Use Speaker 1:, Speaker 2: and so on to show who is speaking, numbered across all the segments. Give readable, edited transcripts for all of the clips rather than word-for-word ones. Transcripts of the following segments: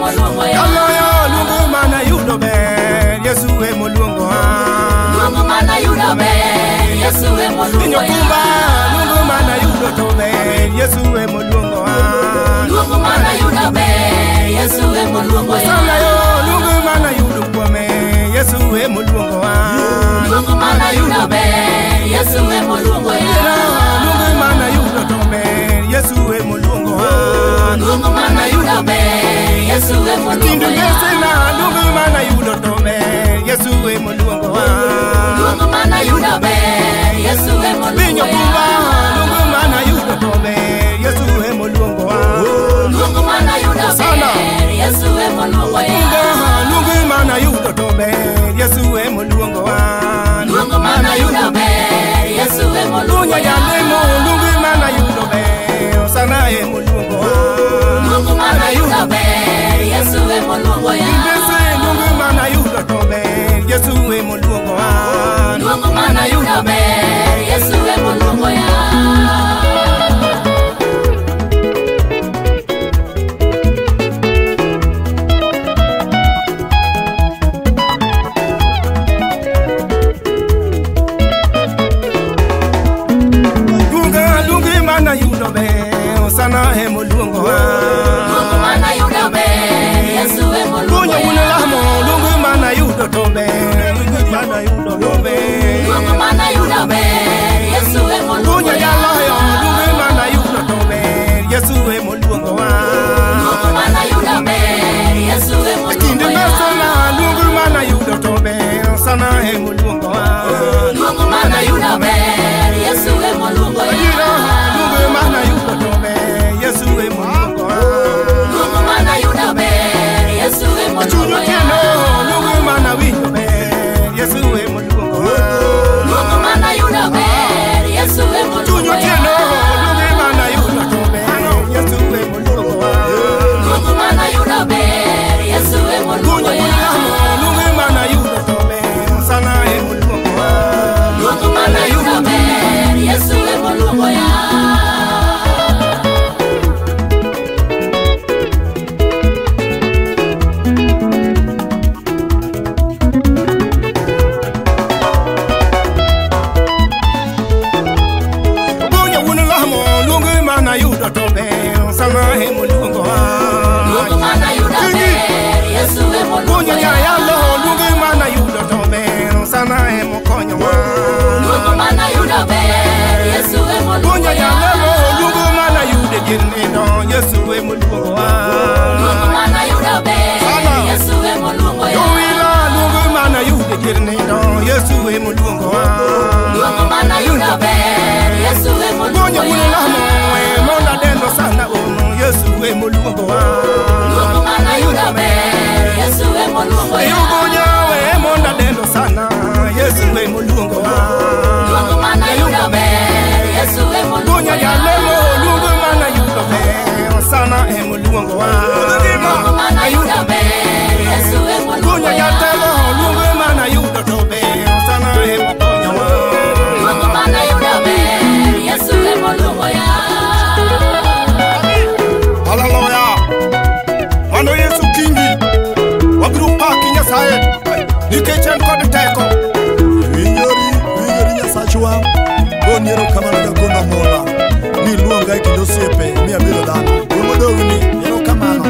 Speaker 1: moluongo ya.
Speaker 2: Aloyo luongo mana yudo ber, Yesu emoluongo ha.
Speaker 1: Luongo mana yudo ber, Yesu emoluongo ya.
Speaker 2: Nyokumba luongo mana yudo to ber, Yesu emoluongo ha.
Speaker 1: Luongo mana yudo ber, Yesu emoluongo ya.
Speaker 2: Sana yo luongo mana yudo kuome, Yesu emoluongo ha.
Speaker 1: Luongo mana yudo ber, Yesu emoluongo ya.
Speaker 2: Luongo mana yudo to ber, Yesu emoluongo ha.
Speaker 1: Luongo mana yudo ber, Yesu emoluongo ya.
Speaker 2: Luongo mana yudo to ber, Yesu emoluongo ha.
Speaker 1: Luongo mana yudo ber, Yesu emoluongo ya.
Speaker 2: Luongo mana yudo to ber, Yesu emoluongo ha.
Speaker 1: Luongo mana yudo ber, Yesu emoluongo ya.
Speaker 2: Luongo mana yudo to ber, Yesu emoluongo ha.
Speaker 1: Luongo mana yudo ber, Yesu emoluongo ya.
Speaker 2: Luongo mana yudo ber, sana emoluongo ha.
Speaker 1: Luongo mana yudo ber, Yesu emoluongo ya.
Speaker 2: Luongo mana yudo to ber, Yesu emoluongo ha.
Speaker 1: Luongo mana yudo ber, Yesu emoluongo ya.
Speaker 2: Sana emoluongo ha.
Speaker 1: Luongo mana yudo ber, Yesu emoluongo ya.
Speaker 2: Luongo mana yudo to ber, mana yudo to ber.
Speaker 1: Luongo mana yudo ber, Yesu emoluongo ya.
Speaker 2: Luongo mana yudo to ber, Yesu emoluongo ha.
Speaker 1: Luongo mana yudo ber, Yesu emoluongo ya.
Speaker 2: Luongo mana yudo to ber, sana emoluongo ha.
Speaker 1: Luongo mana yudo ber, Yesu emoluongo ya.
Speaker 2: Luongo mana yudo to ber, Yesu emoluongo ha.
Speaker 1: Luongo mana yudo ber, Yesu emoluongo ya.
Speaker 2: Luongo mana winjo ber, Yesu emoluongo ha.
Speaker 1: Luongo mana yudo ber, Yesu emoluongo ya.
Speaker 2: Luongo mana yudo to ber, Yesu emoluongo ha.
Speaker 1: Luongo mana yudo ber, Yesu emoluongo ya.
Speaker 2: Luongo mana yudo to ber, sana emoluongo ha.
Speaker 1: Luongo mana yudo ber, Yesu emoluongo ya.
Speaker 2: Yudo to ber, sana emoluongo ha.
Speaker 1: Luongo mana yudo ber, Yesu emoluongo ya.
Speaker 2: Luongo mana yudo to ber, sana emokonyo ha.
Speaker 1: Luongo mana yudo ber, Yesu emoluongo ya.
Speaker 2: Luongo mana yudo girnido, Yesu emoluongo ha.
Speaker 1: Luongo mana yudo ber, Yesu emoluongo ya.
Speaker 2: Luongo mana yudo girnido, Yesu emoluongo ha.
Speaker 1: Luongo mana yudo ber, Yesu emoluongo ya.
Speaker 2: Monda dendo sana ono, Yesu emoluongo ha.
Speaker 1: Luongo mana yudo ber, Yesu emoluongo ya.
Speaker 2: Monda dendo sana, Yesu emoluongo ha.
Speaker 1: Luongo mana yudo ber, Yesu emoluongo ya.
Speaker 2: Luongo mana yudo ber, sana emoluongo ha.
Speaker 1: Luongo mana yudo ber, Yesu emoluongo ya.
Speaker 2: Luongo mana yudo to ber, sana emokonyo ha.
Speaker 1: Luongo mana yudo ber, Yesu emoluongo ya.
Speaker 2: Hallelujah. Mano Yesu kingi, wabiro paki Nyasaye, nikech en kod teko.
Speaker 3: Winyori Nyasachwa, goniero kamano da gono mola, ni luonga kendo osiepe, mi abiro dhano. Gomodogni, ero kamano.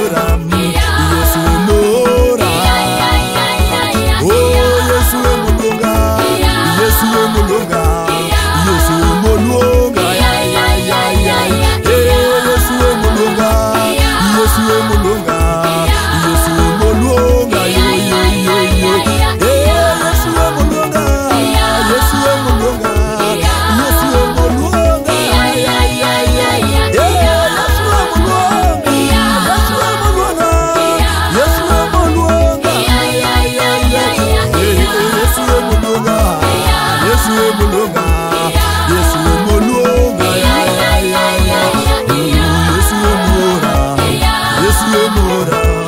Speaker 3: Yes,